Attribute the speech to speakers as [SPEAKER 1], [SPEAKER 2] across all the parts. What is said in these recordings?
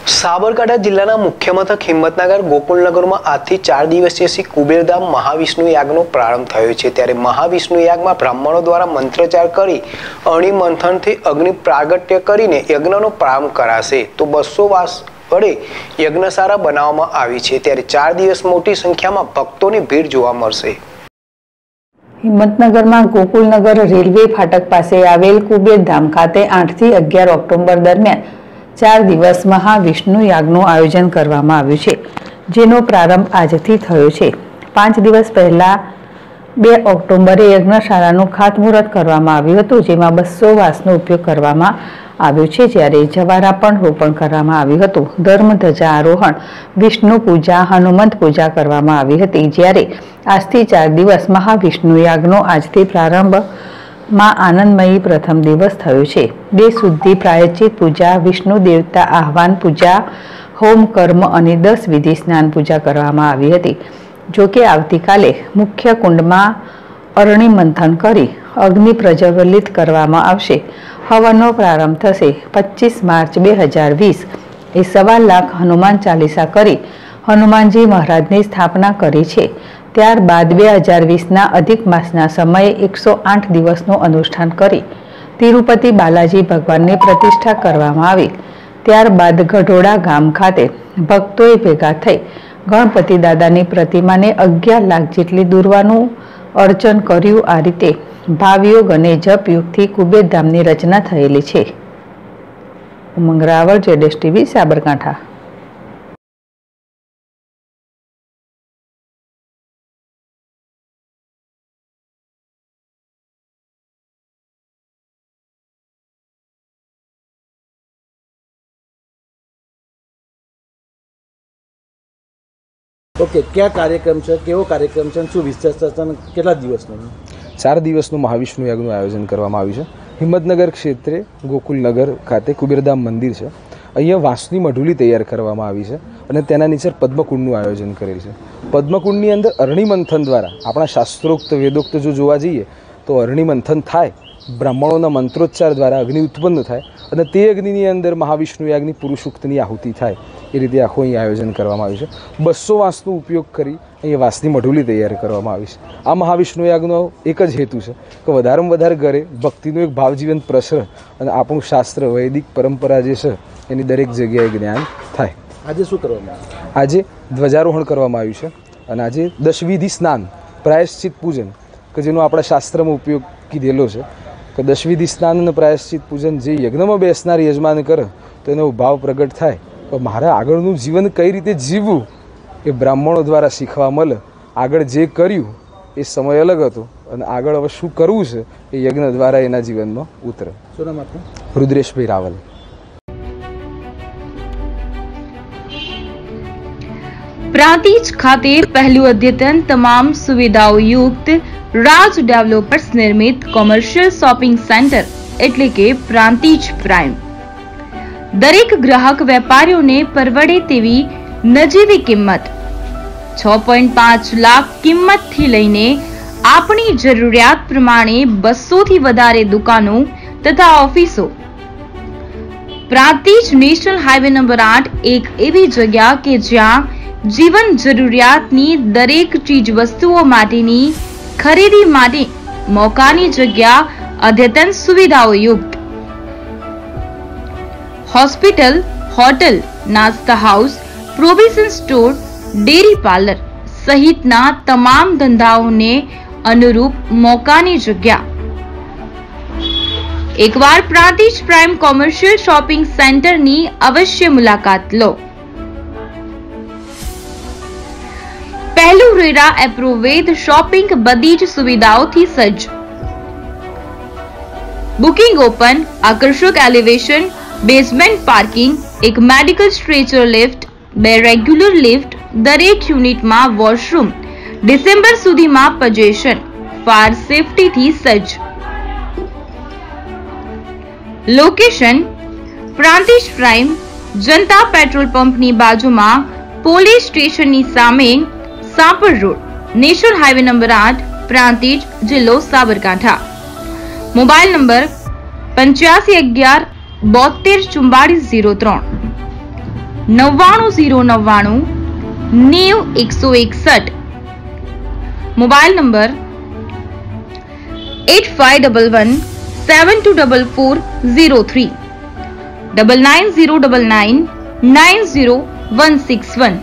[SPEAKER 1] સાબરકાંઠા જિલ્લાના મુખ્ય મથક હિંમતનગર ગોકુલનગરમાં આજથી 4 દિવસીય શ્રી કુબેરધામ મહાવિષ્ણુ યાગનો પ્રારંભ થયો છે। ત્યારે મહાવિષ્ણુ યાગમાં બ્રાહ્મણો દ્વારા મંત્રોચ્ચાર કરી અણિ મંથનથી અગ્નિ પ્રાગટ્ય કરીને યજ્ઞનો પ્રારંભ કરાશે। તો 200 વાસ વડે યજ્ઞશાળા બનાવવામાં આવી છે। ત્યારે 4 દિવસ મોટી સંખ્યામાં ભક્તોની ભીડ જોવા મળશે।
[SPEAKER 2] હિંમતનગરમાં ગોકુલનગર રેલવે ફાટક પાસે આવેલ કુબેરધામ ખાતે 8 થી 11 ઓક્ટોબર દરમિયાન 4 દિવસ મહાવિષ્ણુ યાગનું આયોજન કરવામાં આવ્યું છે, જેનો પ્રારંભ આજથી થયો છે। 5 દિવસ પહેલા 2 ઓક્ટોબરે યજ્ઞશાળાનું ખાતમુહૂર્ત કરવામાં આવ્યું હતું, જેમાં 200 વાસનો ઉપયોગ કરવામાં આવ્યો છે, જ્યારે જવારા પણ રોપણ કરવામાં આવ્યું હતું। ધર્મ ધજા આરોહણ, વિષ્ણુ પૂજા, હનુમંત પૂજા કરવામાં આવી હતી। જ્યારે આજથી 4 દિવસ મહાવિષ્ણુ યાગનો આજથી પ્રારંભ માં આનંદમયી પ્રથમ દિવસ થયો છે। 2 શુદ્ધિ પ્રાયશ્ચિત પૂજા, વિષ્ણુ દેવતા આહવાન પૂજા, હોમ કર્મ અને 10 વિધિ સ્નાન પૂજા કરવામાં આવી હતી। જોકે આવતીકાલે મુખ્ય કુંડમાં અરણી મંથન કરી અગ્નિ પ્રજ્વલિત કરવામાં આવશે। હવનનો પ્રારંભ થશે। 25 માર્ચ 2020 એ 1.25 લાખ હનુમાન ચાલીસા કરી હનુમાનજી મહારાજની સ્થાપના કરી છે। ત્યારબાદ 2020ના અધિક માસના સમયે 108 દિવસનું અનુષ્ઠાન કરી તિરુપતિ બાલાજી ભગવાનની પ્રતિષ્ઠા કરવામાં આવી। ત્યારબાદ ગઢોડા ગામ ખાતે ભક્તોએ ભેગા થઈ ગણપતિ દાદાની પ્રતિમાને 11 લાખ જેટલી દુર્વાનું અર્ચન કર્યું। આ રીતે ભાવયોગ અને જપ યુગથી કુબેરધામની રચના થયેલી છે। ઉમંગ રાવળ, જેડેશ ટીવી, સાબરકાંઠા।
[SPEAKER 3] ओके, क्या कार्यक्रम है, केवो कार्यक्रम है, शू विशेष કેટલા દિવસનો?
[SPEAKER 4] 4 દિવસનું મહાવિષ્ણુ યાગનું આયોજન કરવામાં આવ્યું છે। હિંમતનગર ક્ષેત્રે ગોકુલનગર ખાતે કુબેરધામ મંદિર છે। અહીંયા વાંસની મઢુલી તૈયાર કરવામાં આવી છે અને તેના નીચે પદ્મકુંડનું આયોજન કરેલ છે। પદ્મકુંડની અંદર અરણી મંથન દ્વારા આપણા શાસ્ત્રોક્ત વેદોક્ત જો જોવા જઈએ તો અરણી મંથન થાય, બ્રાહ્મણોના મંત્રોચ્ચાર દ્વારા અગ્નિ ઉત્પન્ન થાય અને તે અગ્નિની અંદર મહાવિષ્ણુ યાગની પુરુષોક્તની આહુતિ થાય। એ રીતે આખું અહીં આયોજન કરવામાં આવ્યું છે। 200 વાંસનો ઉપયોગ કરી અહીંયા વાંસની મઢુલી તૈયાર કરવામાં આવી છે। આ મહાવિષ્ણુ યાગનો એક જ હેતુ છે કે વધારેમાં વધારે ઘરે ભક્તિનું એક ભાવજીવંત પ્રસરે અને આપણું શાસ્ત્ર વૈદિક પરંપરા જે છે એની દરેક જગ્યાએ જ્ઞાન થાય।
[SPEAKER 3] આજે શું કરવામાં આવ્યું?
[SPEAKER 4] આજે ધ્વજારોહણ કરવામાં આવ્યું છે અને આજે 10 વિધિ સ્નાન પ્રાયશ્ચિત પૂજન કે જેનો આપણા શાસ્ત્રમાં ઉપયોગ કીધેલો છે કે 10 વિધિ સ્નાન અને પ્રાયશ્ચિત પૂજન જે યજ્ઞમાં બેસનાર યજમાન કરે તો એનો ભાવ પ્રગટ થાય કે મારા આગળનું જીવન કઈ રીતે જીવવું એ બ્રાહ્મણો દ્વારા શીખવા મળે। આગળ જે કર્યું એ સમય અલગ હતો અને આગળ હવે શું કરવું છે એ યજ્ઞ દ્વારા એના જીવનમાં ઉતરે।
[SPEAKER 3] શું નામ આપનું?
[SPEAKER 4] રુદ્રેશભાઈ રાવલ।
[SPEAKER 5] પ્રાંતિજ ખાતે પહેલું અદ્યતન તમામ સુવિધાઓ યુક્ત રાજ ડેવલપર્સ નિર્મિત કોમર્શિયલ શોપિંગ સેન્ટર એટલે કે પ્રાંતિજ પ્રાઇમ દરેક ગ્રાહક વેપારીઓને પરવડે તેવી નજીવી કિંમત 6.5 લાખ કિંમતથી લઈને આપણી જરૂરિયાત પ્રમાણે 200 થી વધારે દુકાનો તથા ઓફિસો। પ્રાંતિજ નેશનલ હાઈવે નંબર 8 એક એવી જગ્યા કે જ્યાં જીવન જરૂરિયાતની દરેક ચીજ વસ્તુઓ માટેની ખરીદી માટે મોકાની જગ્યા, અદ્યતન સુવિધાઓ યુક્ત હોસ્પિટલ, હોટલ, નાસ્તા house, provision store, dairy parlour સહિતના તમામ ધંધાઓને અનુરૂપ મોકાની જગ્યા। એકવાર પ્રાંતિજ પ્રાઇમ કોમર્શિયલ શોપિંગ સેન્ટરની અવશ્ય મુલાકાત લો। પહેલું રેરા એપ્રુવેદ શોપિંગ બધી જ સુવિધાઓથી સજ્જ। બુકિંગ ઓપન, આકર્ષક એલિવેશન, બેઝમેન્ટ પાર્કિંગ, એક medical stretcher lift, 2 regular lift, દરેક યુનિટમાં વોશરૂમ, ડિસેમ્બર સુધીમાં પજેશન, ફાયર સેફટીથી સજ્જ। Location Prantij prime Janata petrol પંપની બાજુમાં, પોલીસ સ્ટેશનની સામે, Sapar road, national highway number 8, Prantij, જિલ્લો Sabarkantha. Mobile number 8511 72 4403। 99 161. Mobile number 8511 724403 990999 90161.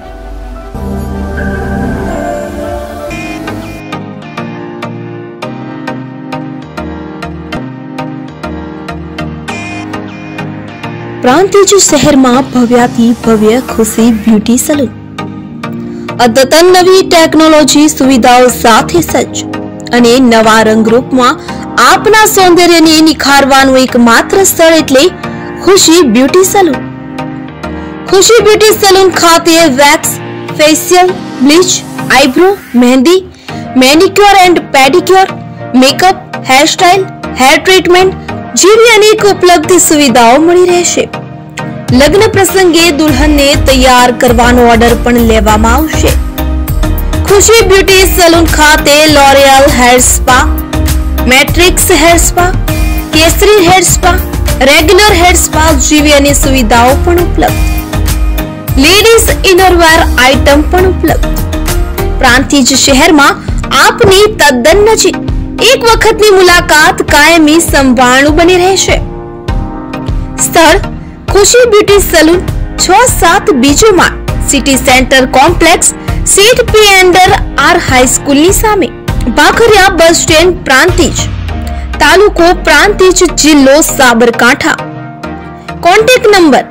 [SPEAKER 6] Prantij શહેરમાં ભવ્યાથી ભવ્ય ખુશી બ્યુટી સલૂન અદ્યતન નવી ટેકનોલોજી સુવિધાઓ સાથે સજ્જ અને નવા રંગરૂપમાં આપના સૌંદર્યને નિખારવાનું એકમાત્ર સ્થળ એટલે Khushi beauty salon. Khushi beauty salon ખાતે wax, facial, bleach, eyebrow, mehendi, manicure and pedicure, makeup, hairstyle, hair treatment જેવી અનેક ઉપલબ્ધ સુવિધાઓ મળી રહેશે. લગ્ન પ્રસંગે દુલ્હનને તૈયાર કરવાનો ઓર્ડર પણ લેવામાં આવશે. ખુશી બ્યુટી સલૂન ખાતે L'Oreal hair spa, matrix hair spa, Kesari hair spa, regular hair spa જેવી અનેક સુવિધાઓ પણ ઉપલબ્ધ. લેડીઝ ઇનરવેર આઇટમ પણ ઉપલબ્ધ. પ્રાંતિજ શહેરમાં આપની તદ્દન નજીક એક વખતની મુલાકાત કાયમી સંભાળનું બની રહેશે. સ્થળ ખુશી બ્યુટી સલૂન 6-7 બીજો માળ, સિટી સેન્ટર કોમ્પ્લેક્સ, સીટ પી એન્ડર આર હાઈસ્કૂલની સામે, ભાખરિયા બસ સ્ટેન્ડ, પ્રાંતિજ, તાલુકો પ્રાંતિજ, જિલ્લો સાબરકાંઠા. Contact number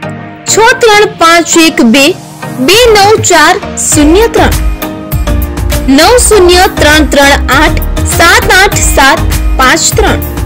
[SPEAKER 6] 63512 29403 90338 78753.